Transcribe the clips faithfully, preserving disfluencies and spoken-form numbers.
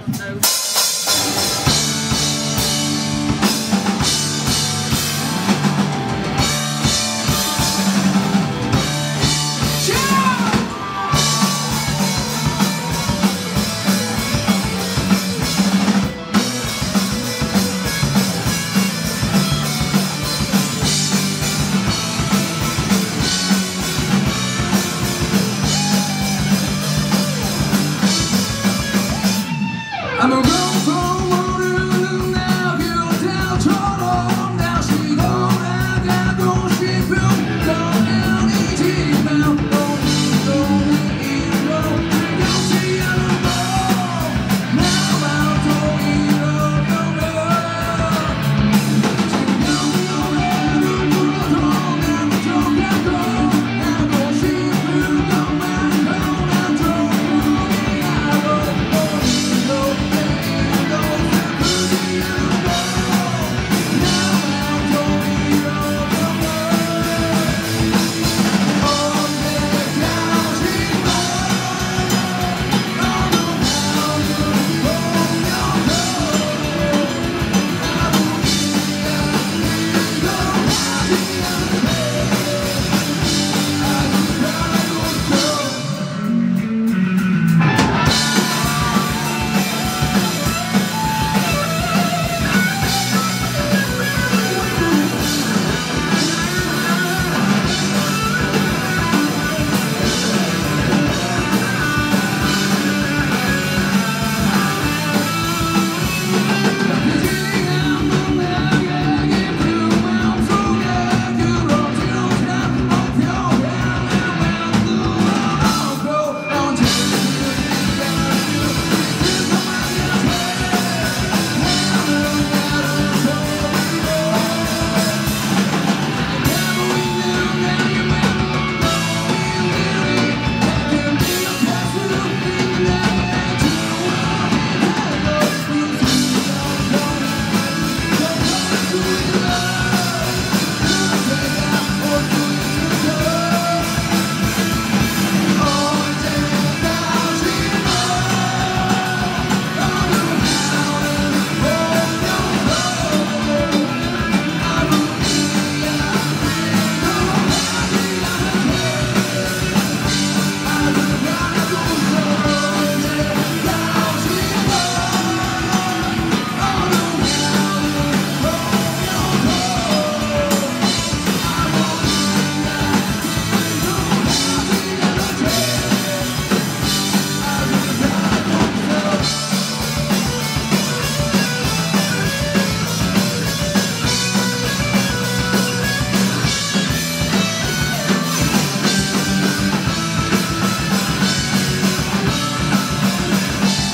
I'm a girl from Waterloo now, girl down Toronto. Now she gone, I got gone, she flew down down eighteen now. Don't need, don't need, don't need, don't see you no more. Now I'm talking about the love. She down down down Toronto, now the talk and go. Now go she flew down down down Toronto. I don't need, don't need.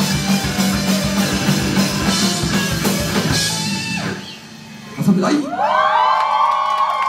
감사합니다.